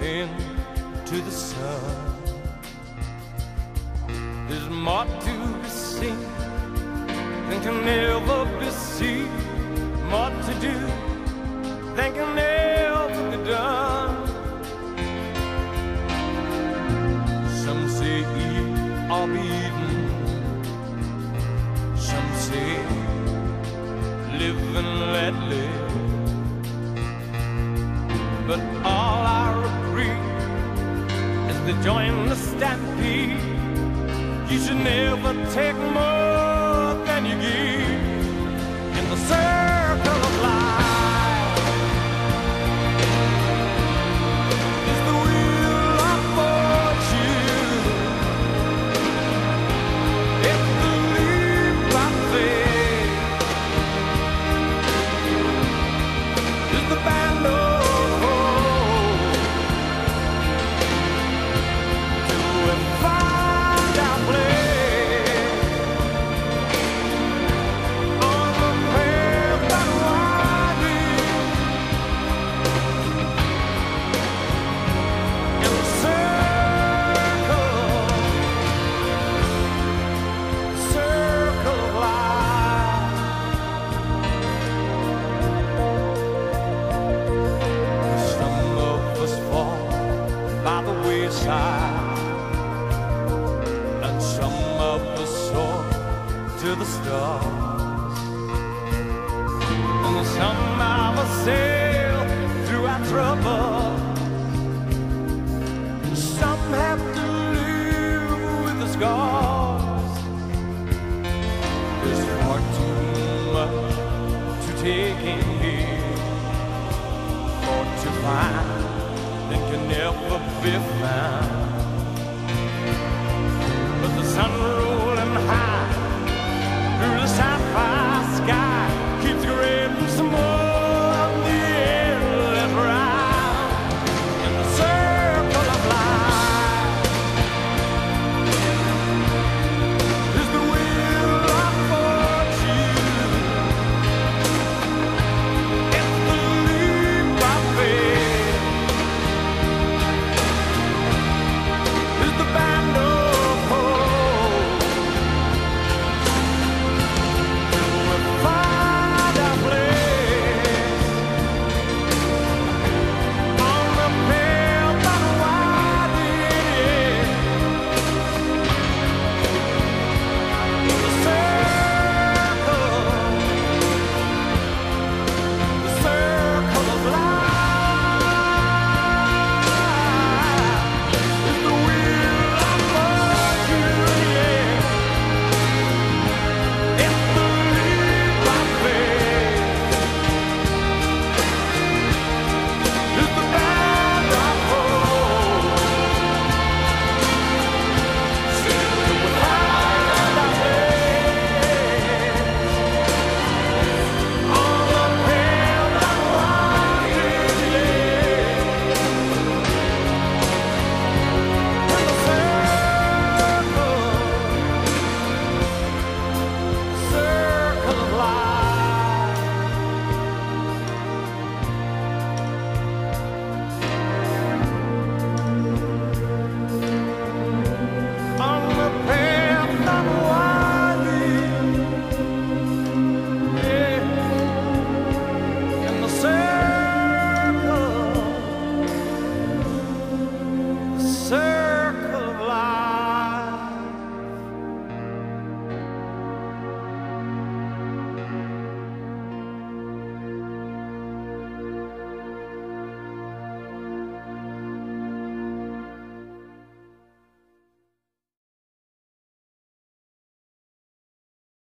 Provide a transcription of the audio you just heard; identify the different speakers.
Speaker 1: into the sun. There's more to be seen than can ever be seen, more to do than can ever be done. Some say eat or be eaten, some say live and let live. But all I agree is to join the stampede. You should never take more than you give in the circle of life. Is the wheel of fortune, it's the leap of faith, is the band of and some of us soar to the stars, and some of us sail through our trouble. Some have to live with the scars. There's far too much to take in here, or to find that can never be found. But the sun rose